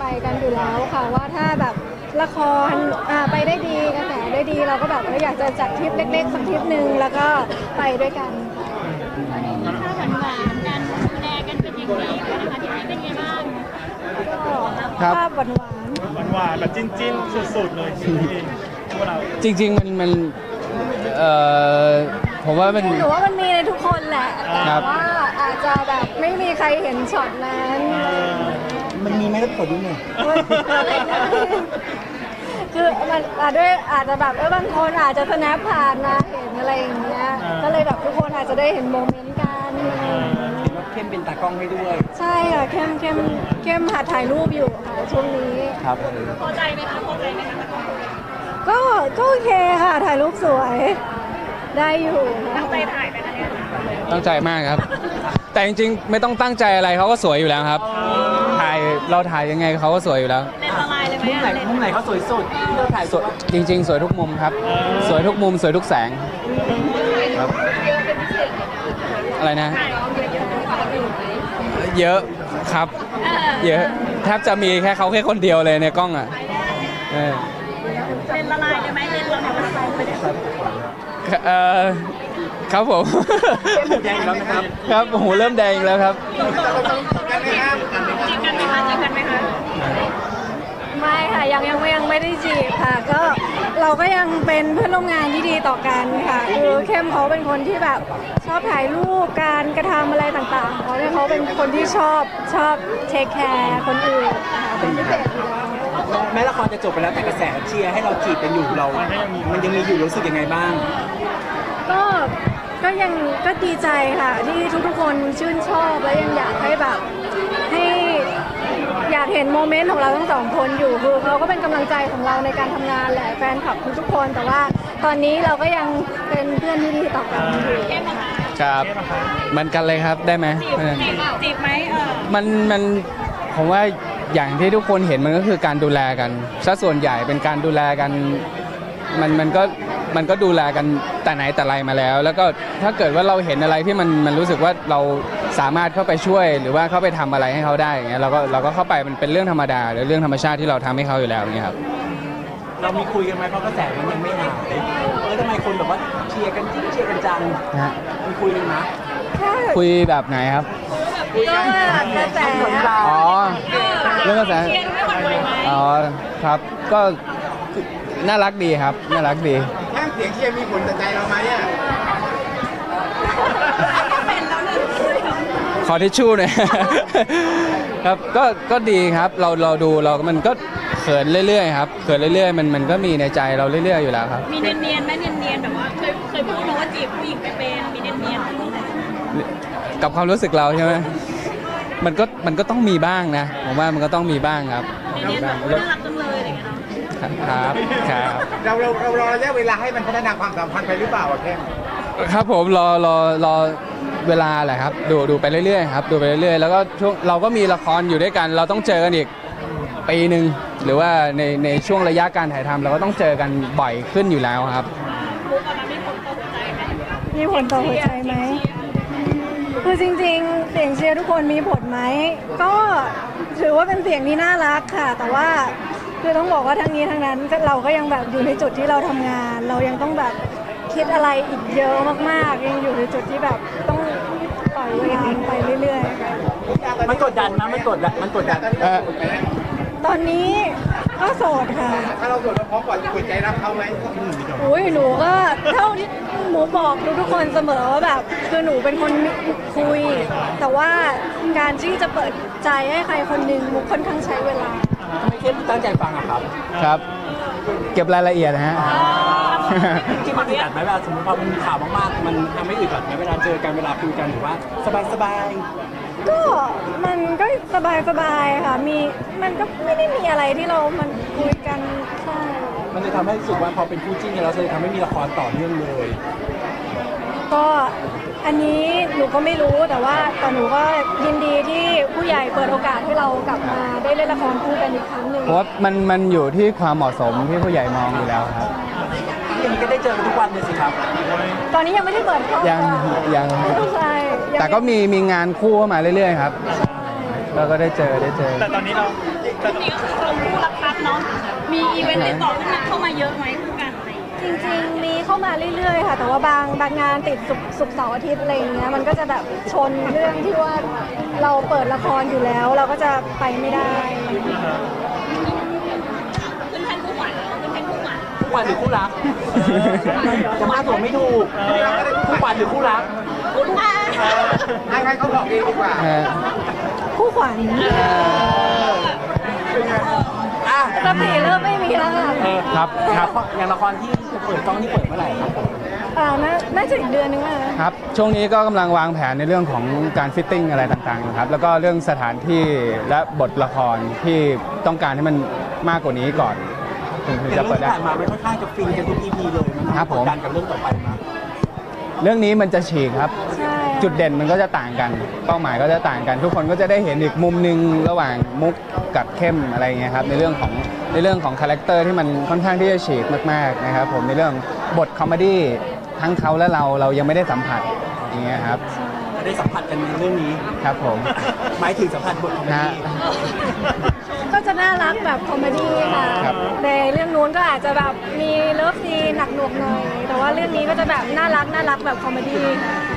กันอยู่แล้วค่ะว่าถ้าแบบละครไปได้ดีกระแสได้ดีเราก็แบบอยากจะจัดทริปเล็กๆสักทริปหนึ่งแล้วก็ไปด้วยกันถ้าหวานๆกันดูแลกันเป็นอย่างดีนะคะที่นี่เป็นไงบ้างก็ภาพหวานแบบจิ้นๆสุดๆเลยพวกเราจริงๆมันผมว่ามันหนูว่ามันมีในทุกคนแหละแต่ว่าอาจจะแบบไม่มีใครเห็นช็อตนั้นมันมีไหมก็ขอดูหน่อยคือมันอาจจะแบบบางคนอาจจะสแนปผ่านมาเห็นอะไรอย่างเงี้ยก็เลยแบบทุกคนอาจจะได้เห็นโมเมนต์กันเห็นว่าเข้มเป็นตากล้องให้ด้วยใช่ค่ะเข้มหัดถ่ายรูปอยู่ค่ะช่วงนี้ครับพอใจไหมคะพอใจไหมคะก็โอเคค่ะถ่ายรูปสวยได้อยู่ตั้งใจถ่ายไหมคะเนี่ยตั้งใจมากครับแต่จริงๆไม่ต้องตั้งใจอะไรเขาก็สวยอยู่แล้วครับเราถ่ายยังไงเขาก็สวยอยู่แล้วเล่นละลายเลยไหมมุมไหนเขาสวยสุดที่เราถ่ายสวยจริงๆสวยทุกมุมครับสวยทุกมุมสวยทุกแสงครับอะไรนะเยอะครับเยอะแทบจะมีแค่เขาแค่คนเดียวเลยในกล้องอ่ะเล่นละลายเลยไหมเล่นละลายไปเนี่ยครับผมแดงแล้วนะครับครับโอ้โหเริ่มแดงแล้วครับจีบกันไหมคะจีบกันไหมคะไม่ค่ะยังไม่ได้จีบค่ะก็เราก็ยังเป็นเพื่อนร่วมงานที่ดีต่อกันค่ะคือเข้มเขาเป็นคนที่แบบชอบถ่ายรูปการกระทำอะไรต่างๆเขาเป็นคนที่ชอบเทคแคร์คนอื่นเป็นพิเศษอยู่แล้วแม้ละครจะจบไปแล้วแต่กระแสเชียร์ให้เราจีบกันอยู่มันยังมีอยู่รู้สึกยังไงบ้างก็ดีใจค่ะที่ทุกคนชื่นชอบและยังอยากให้แบบให้อยากเห็นโมเมนต์ของเราทั้งสองคนอยู่คือเขาก็เป็นกำลังใจของเราในการทำงานแหละแฟนคลับทุกคนแต่ว่าตอนนี้เราก็ยังเป็นเพื่อนที่ดีต่อกันอยู่ครับเหมือนกันเลยครับได้ไหมจีบไหมมันผมว่าอย่างที่ทุกคนเห็นมันก็คือการดูแลกันซะส่วนใหญ่เป็นการดูแลกันมันก็ดูแลกันแต่ไหนแต่ไรมาแล้วก็ถ้าเกิดว่าเราเห็นอะไรที่มันรู้สึกว่าเราสามารถเข้าไปช่วยหรือว่าเข้าไปทำอะไรให้เขาได้อย่างเงี้ยเราก็เข้าไปมันเป็นเรื่องธรรมดาหรือเรื่องธรรมชาติที่เราทำให้เขาอยู่แล้วอย่างเงี้ยครับเรามีคุยกันไหมเพราะกระแสมันยังไม่หายทำไมคนแบบว่าเชียร์กันจังมีคุยกันนะคุยแบบไหนครับก็กระแสอ๋อเรื่องกระแสอ๋อครับก็น่ารักดีครับน่ารักดีแค่เสียงเชียร์มีผลต่อใจเราไหมอ่ะขอทิชชู่หน่อยครับก็ดีครับเราดูมันก็เขินเรื่อยๆครับเขินเรื่อยๆมันก็มีในใจเราเรื่อยๆอยู่แล้วครับมีเนียนๆไหมเนียนๆแบบว่าเคยพูดมาว่าจีบผู้หญิงไปเป็นมีเนียนๆกับความรู้สึกเราใช่ไหมมันก็ต้องมีบ้างนะผมว่ามันก็ต้องมีบ้างครับเนียนๆแบบน่ารักจังเลยอะไรอย่างเงี้ยครับเรารอระยะเวลาให้มันพัฒนาความสัมพันธ์ไปหรือเปล่าแค่ครับผมรอเวลาแหละครับดูไปเรื่อยๆครับดูไปเรื่อยๆแล้วก็ช่วงเราก็มีละครอยู่ด้วยกันเราต้องเจอกันอีกปีนึงหรือว่าในช่วงระยะการถ่ายทำเราก็ต้องเจอกันบ่อยขึ้นอยู่แล้วครับมีผลต่อหัวใจไหมคือจริงๆเสียงเชียร์ทุกคนมีผลไหมก็ถือว่าเป็นเสียงที่น่ารักค่ะแต่ว่าคือต้องบอกว่าทั้งนี้ทั้งนั้นเราก็ยังแบบอยู่ในจุดที่เราทำงานเรายังต้องแบบคิดอะไรอีกเยอะมากๆยังอยู่ในจุดที่แบบต้องปล่อยเวลาไปเรื่อยๆมันกดดันนะมันกดดันตอนนี้ก็โสดค่ะถ้าเราโสดเราพร้อมกว่าจะเปิดใจรับเขาไหมอุ้ยหนูก็เท่าที่หนูบอกทุกคนเสมอว่าแบบคือหนูเป็นคนคุยแต่ว่าการที่จะเปิดใจให้ใครคนหนึ่งมุกค่อนข้างใช้เวลาไม่เข้มตั้งใจฟังอะครับครับเก็บรายละเอียดนะฮะที่มันอึดอัดไหมเวลาสมมติพอมันมีข่าวมากๆมันทำให้อึดอัดไหมเวลาเจอกันเวลาคุยกันหรือว่าสบายก็มันก็สบายค่ะมันก็ไม่ได้มีอะไรที่เรามันคุยกันใช่มันจะทำให้รู้สึกว่าพอเป็นคู่จิ้นเราจะทำให้มีละครต่อเนื่องเลยก็อันนี้หนูก็ไม่รู้แต่หนูก็ยินดีที่ผู้ใหญ่เปิดโอกาสให้เรากลับมาได้เล่นละครคู่กันอีกครั้งหนึ่งเพราะมันอยู่ที่ความเหมาะสมที่ผู้ใหญ่มองอยู่แล้วครับอย่างนี้ก็ได้เจอกันทุกวันเลยสิครับตอนนี้ยังไม่ได้เปิดยังใช่แต่ก็มีงานคู่เข้ามาเรื่อยๆครับเราก็ได้เจอแต่ตอนนี้เราช่วงนี้ก็คือลงคู่รักพัดเนาะมีอีเวนต์ติดต่อเข้ามาเยอะไหมคู่กันอะไรอย่างเงี้ยจริงๆมีเข้ามาเรื่อยๆค่ะ แต่ว่าบางงานติดศุกร์เสาร์อาทิตย์อะไรอย่างเงี้ยมันก็จะแบบชนเรื่องที่ว่าเราเปิดละครอยู่แล้ว เราก็จะไปไม่ได้ขึ้นแท่นคู่หวานขึ้นแท่นคู่หวานคู่ขวัญหรือคู่รักจะมาตัวไม่ถูกคู่ขวัญหรือคู่รักคุณอาให้เขาบอกเองดีกว่าคู่ขวัญอ่ะสติเริ่มไม่มีแล้วค่ะครับครับอย่างละครที่จะเปิดกล้องที่เปิดเมื่อไหร่ครับน่าจะอีกเดือนนึงแล้วครับช่วงนี้ก็กำลังวางแผนในเรื่องของการฟิตติ้งอะไรต่างๆนะครับแล้วก็เรื่องสถานที่และบทละครที่ต้องการให้มันมากกว่านี้ก่อนถึงแต่จะเรื่เปิองดได้ที่ผ่านมามันค่อนข้างจะฟินกันทุก EP เลยมันครับผมกดดันกับเรื่องต่อไปมาเรื่องนี้มันจะฉีกครับใช่จุดเด่นมันก็จะต่างกัน เป้าหมายก็จะต่างกัน ทุกคนก็จะได้เห็นอีกมุมหนึ่งระหว่างมุกกับเข้มอะไรเงี้ยครับในเรื่องของคาแรคเตอร์ที่มันค่อนข้างที่จะฉีกมากๆนะครับผมในเรื่องบทคอมเมดี้ทั้งเขาและเรายังไม่ได้สัมผัสอย่างเงี้ยครับได้สัมผัสกันในเรื่องนี้ครับผมหมายถึงสัมผัสบทคอมเมนะดี้ก็จะน่ารักแบบคอมเมดี้ค่ะครับในเรื่องนู้นก็อาจจะแบบมีเลิฟซีนหนักหน่วงหน่อย แต่ว่าเรื่องนี้ก็จะแบบน่ารักแบบคอมเมดี้ค่ะ